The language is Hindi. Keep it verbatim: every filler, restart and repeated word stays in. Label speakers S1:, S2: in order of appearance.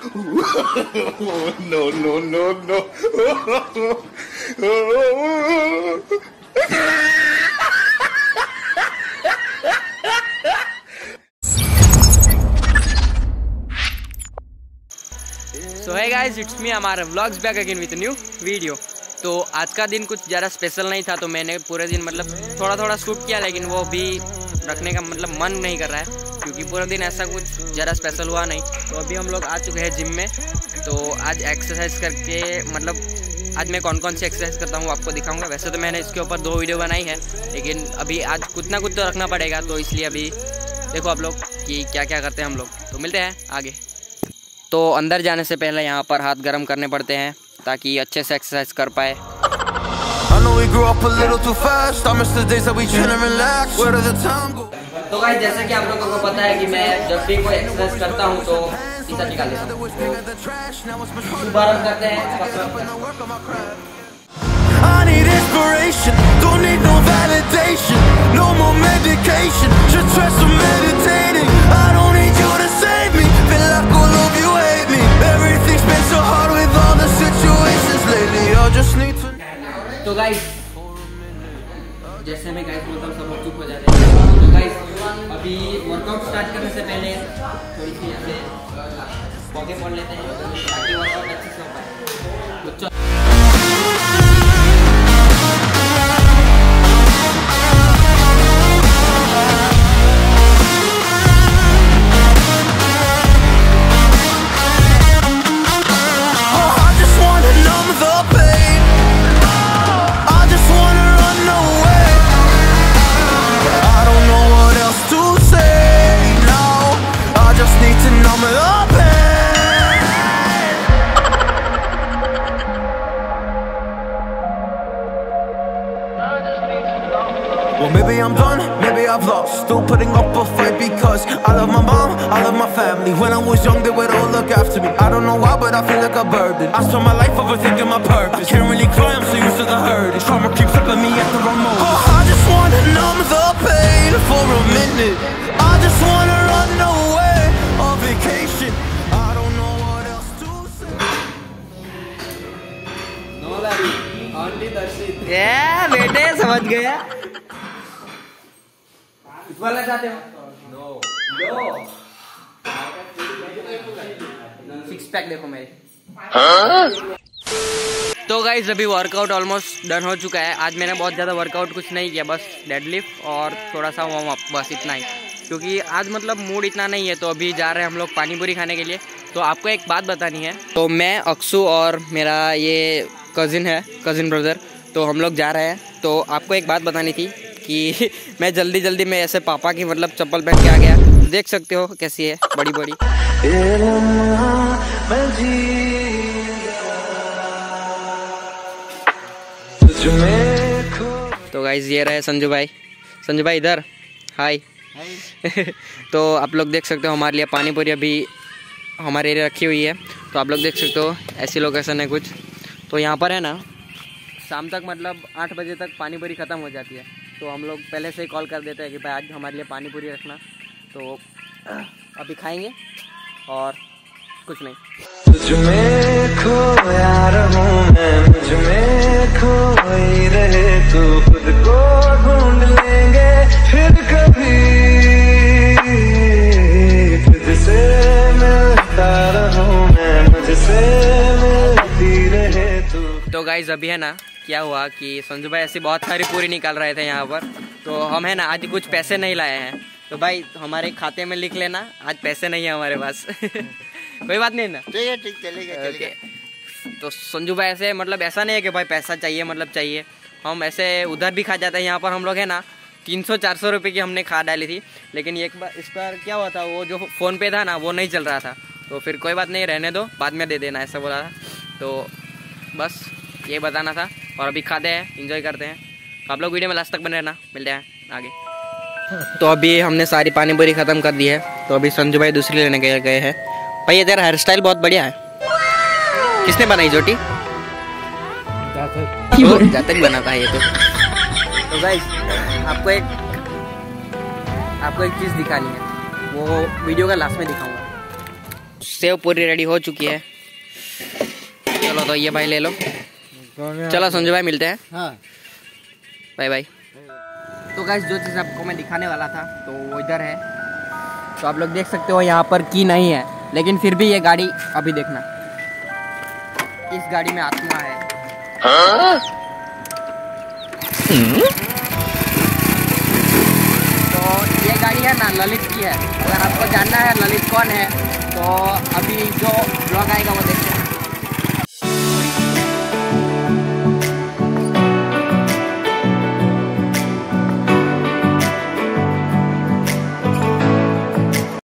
S1: No no no no.
S2: So hey guys, it's me हमारा vlogs back again with new video. तो आज का दिन कुछ ज़्यादा स्पेशल नहीं था, तो मैंने पूरे दिन मतलब थोड़ा थोड़ा शूट किया, लेकिन वो भी रखने का मतलब मन नहीं कर रहा है क्योंकि पूरा दिन ऐसा कुछ ज़्यादा स्पेशल हुआ नहीं। तो अभी हम लोग आ चुके हैं जिम में। तो आज एक्सरसाइज करके मतलब आज मैं कौन कौन सी एक्सरसाइज करता हूँ आपको दिखाऊंगा। वैसे तो मैंने इसके ऊपर दो वीडियो बनाई है, लेकिन अभी आज कुछ ना कुछ तो रखना पड़ेगा, तो इसलिए अभी देखो आप लोग कि क्या क्या करते हैं हम लोग। तो मिलते हैं आगे। तो अंदर जाने से पहले यहाँ पर हाथ गर्म करने पड़ते हैं ताकि अच्छे से एक्सरसाइज कर पाए। तो गाइस, जैसा कि आप लोगों को पता है कि मैं जब भी कोई एक्सरसाइज करता हूँ तो सीधा निकाल लेता हूँ। शुभारंभ करते हैं। I need inspiration, don't need no validation, no more medication, just try some meditating. I don't need you to save me, feel like all of you hate me. Everything's been so hard with all the situations lately. I just need to. तो गाइस, जैसे मैं गाइस बोलता हूँ सब लोग चुप हो जाते हैं। तो गाइस, अभी वर्कआउट स्टार्ट करने से पहले थोड़ी सी ऐसे पौधे पढ़ लेते हैं ताकि वर्कआउट अच्छे से हो पाए। तो
S3: well, maybe I'm done, maybe I've lost. Still putting up a fight because I love my mom, I love my family. When I was young, they would all look after me. I don't know why, but I feel like a burden. I spend my life overthinking my purpose. Can't really cry, I'm so used to the hurt. Trauma keeps flipping me at the wrong moment. Oh, I just wanna numb the pain for a minute. I just wanna run away on vacation. I don't know what else to say.
S2: No lari, auntie Darshit. Yeah, बेटे समझ गया। वाला जाते हो? नो नो सिक्स पैक देखो मेरे। तो गाइस, अभी वर्कआउट ऑलमोस्ट डन हो चुका है। आज मैंने बहुत ज़्यादा वर्कआउट कुछ नहीं किया, बस डेडलिफ्ट और थोड़ा सा वार्म अप, बस इतना ही। क्योंकि आज मतलब मूड इतना नहीं है, तो अभी जा रहे हैं हम लोग पानी पूरी खाने के लिए। तो आपको एक बात बतानी है। तो मैं, अक्षु और मेरा ये कज़िन है, कज़िन ब्रदर, तो हम लोग जा रहे हैं। तो आपको एक बात बतानी थी कि मैं जल्दी जल्दी में ऐसे पापा की मतलब चप्पल पहन के आ गया। देख सकते हो कैसी है, बड़ी बड़ी। तो गाइस, ये रहे संजू भाई। संजू भाई इधर, हाय। तो आप लोग देख सकते हो हमारे लिए पानी पूरी अभी हमारे एरिया रखी हुई है। तो आप लोग देख सकते हो ऐसी लोकेशन है कुछ। तो यहाँ पर है ना, शाम तक मतलब आठ बजे तक पानी पूरी ख़त्म हो जाती है। तो हम लोग पहले से ही कॉल कर देते हैं कि भाई आज हमारे लिए पानी पूरी रखना। तो अभी खाएंगे और कुछ नहीं।
S3: तुझ में खोया रहूं मैं, मुझ में खोई रहे तू, खुद को ढूंढ लेंगे फिर कभी, तुझसे मिलता रहूं मैं, मुझसे मिलती रहे तू।
S2: तो गाइस, अभी है ना क्या हुआ कि संजू भाई ऐसी बहुत सारी पूरी निकाल रहे थे यहाँ पर। तो हम है ना आज कुछ पैसे नहीं लाए हैं, तो भाई हमारे खाते में लिख लेना, आज पैसे नहीं है हमारे पास। कोई बात नहीं ना,
S4: ठीक है, ठीक चलेगा चलेगा।
S2: तो संजू भाई ऐसे मतलब ऐसा नहीं है कि भाई पैसा चाहिए मतलब चाहिए, हम ऐसे उधर भी खा जाते हैं। यहाँ पर हम लोग है ना तीन सौ चार सौ रुपये की हमने खा डाली थी, लेकिन एक बार इस बार क्या हुआ था, वो जो फ़ोन पे था ना वो नहीं चल रहा था। तो फिर कोई बात नहीं, रहने दो, बाद में दे देना, ऐसा बोला था। तो बस ये बताना था। और अभी खाते हैं, एंजॉय करते हैं। तो आप लोग वीडियो में लास्ट तक बने रहना, मिलते हैं आगे। तो अभी हमने सारी पानी पूरी ख़त्म कर दी है। तो अभी संजू भाई दूसरी लेने गए गए हैं। भाई ये तेरा हेयर स्टाइल बहुत बढ़िया है, किसने बनाई जोटी? जाता ही बनाता है ये तो। तो गाइस, आपको एक आपको एक चीज़ दिखानी है, वो वीडियो का लास्ट में दिखाऊंगा। सेव पूरी रेडी हो चुकी है। चलो तो ये भाई ले लो। चलो संजू भाई मिलते हैं।
S4: हाँ
S2: बाय बाय। तो गाइस जो चीज़ आपको मैं दिखाने वाला था तो वो इधर है। तो आप लोग देख सकते हो यहाँ पर की नहीं है, लेकिन फिर भी ये गाड़ी अभी देखना, इस गाड़ी में आत्मा है। हाँ? तो ये गाड़ी है ना ललित की है। अगर आपको जानना है ललित कौन है तो अभी जो ब्लॉग आएगा वो देखते हैं।